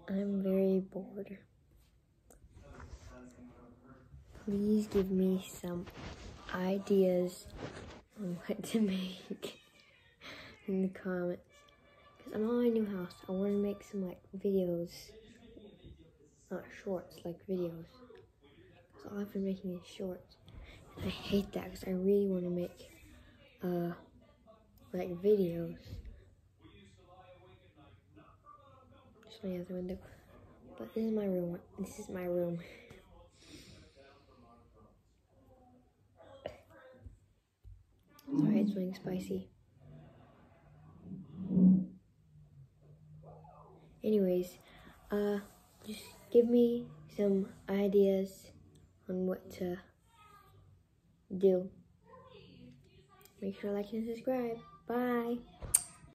I'm very bored. Please give me some ideas on what to make in the comments. Because I'm on my new house. I want to make some like videos. Not shorts, like videos. Because all I've been making is shorts. And I hate that because I really want to make like videos. Just my other window. But this is my room. This is my room. Sorry, it's getting spicy. Anyways, just give me some ideas on what to do. Make sure to like and subscribe. Bye.